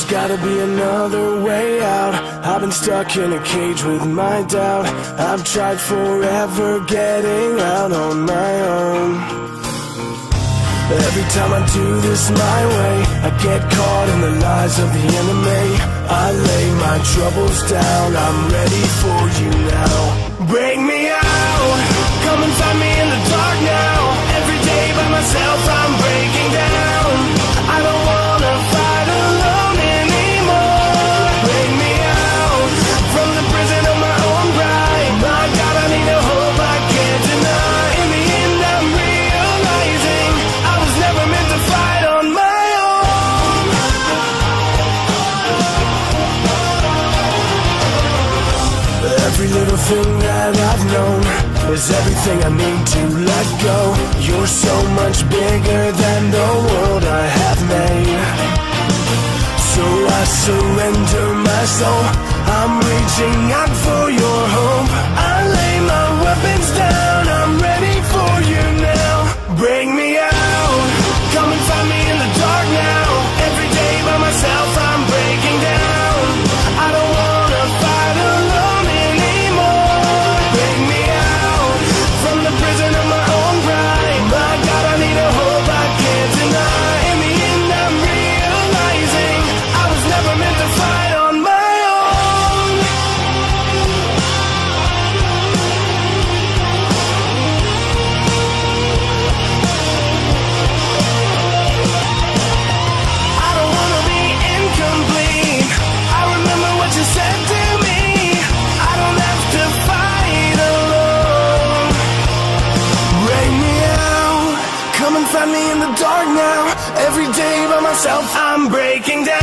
gotta be another way out. I've been stuck in a cage with my doubt. I've tried forever getting out on my own. Every time I do this my way, I get caught in the lies of the enemy. I lay my troubles down, I'm ready for you now. Bring me out, come and find me in the dark now. Every day by myself I'm breaking down. I don't wanna fight alone anymore. Bring me out from the prison of my own pride. My God, I need a hope I can't deny. In the end I'm realizing I was never meant to fight on my own. Every little thing that I've known is everything I need to let go. You're so much bigger than the world I have made. So I surrender my soul, I'm reaching out for your hope. I lay my weapons down, I'm ready for you now. Bring me out, come and find me in the dark now. Every day by myself I'm breaking down. I don't wanna fight alone anymore. Bring me out from the prison of my own pride. My God, I need a hope I can't deny. In the end I'm realizing I was never meant to fight on my own. I don't wanna be incomplete. I remember what you said to me. I don't have to fight alone. Bring me out, come and find me in the dark now. Every day by myself I'm breaking down.